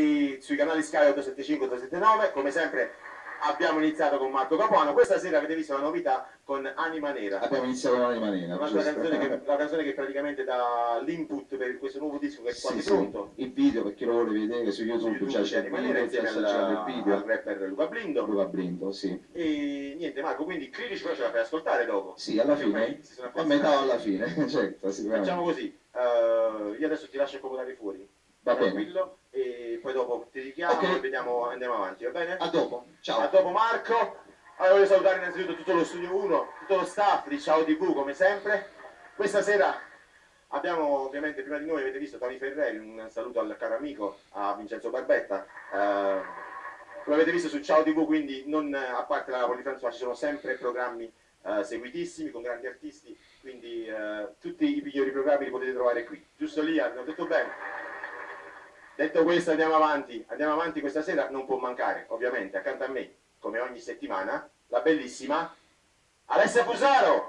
sui canali Sky 875 879, come sempre abbiamo iniziato con Marco Capuano. Questa sera avete visto la novità con Anima Nera. Abbiamo iniziato con Anima Nera, la canzone che praticamente dà l'input per questo nuovo disco che è quasi sì, pronto. Il video, per chi lo vuole vedere su YouTube c'è Anima Nera insieme al video. al rapper Luca Blindo. Luca Blindo, sì. E niente Marco, quindi critici però ce la fai ascoltare dopo. Sì, alla fine, a metà o alla fine, certo, sicuramente. Facciamo così, io adesso ti lascio accomodare fuori. Va tranquillo, bene. E poi dopo ti richiamo e vediamo, andiamo avanti, va bene? A dopo, ciao. A dopo Marco. Allora voglio salutare innanzitutto tutto lo Studio 1, tutto lo staff di Ciao TV come sempre. Questa sera abbiamo ovviamente, prima di noi avete visto Tony Ferreri, un saluto al caro amico, a Vincenzo Barbetta. Lo avete visto su Ciao TV, quindi non, a parte la Napoli François ci sono sempre programmi seguitissimi con grandi artisti, quindi tutti i migliori programmi li potete trovare qui. Giusto lì, abbiamo detto bene? Detto questo andiamo avanti questa sera, non può mancare ovviamente accanto a me, come ogni settimana, la bellissima Alessia Fusaro.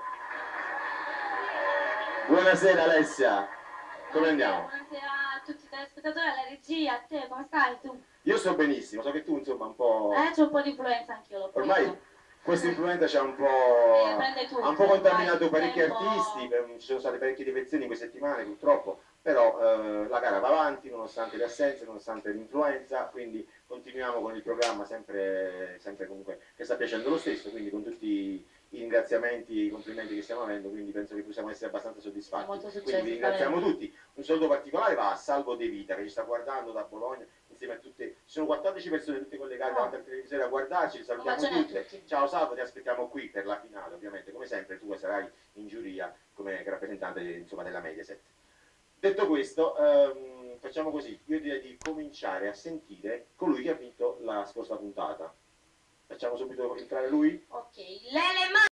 Buonasera Alessia, come andiamo? Buonasera a tutti i telespettatori, alla regia, a te, come stai tu? Io sto benissimo, so che tu insomma un po'... C'è un po' di influenza anch'io, l'ho preso. Ormai questa influenza ci ha un po'... ha un po' contaminato parecchi artisti, ci sono state parecchie defezioni in queste settimane purtroppo, però la gara va avanti nonostante le assenze, nonostante l'influenza, quindi continuiamo con il programma sempre comunque che sta piacendo lo stesso, quindi con tutti i ringraziamenti e i complimenti che stiamo avendo, quindi penso che possiamo essere abbastanza soddisfatti. Quindi vi ringraziamo tutti. Un saluto particolare va a Salvo De Vita che ci sta guardando da Bologna insieme a tutte, ci sono 14 persone tutte collegate davanti al televisore a guardarci, li salutiamo tutte. Ciao Salvo, ti aspettiamo qui per la finale, ovviamente come sempre tu sarai in giuria come rappresentante insomma, della Mediaset. Detto questo, facciamo così, io direi di cominciare a sentire colui che ha vinto la scorsa puntata. Facciamo subito entrare lui? Ok, Lele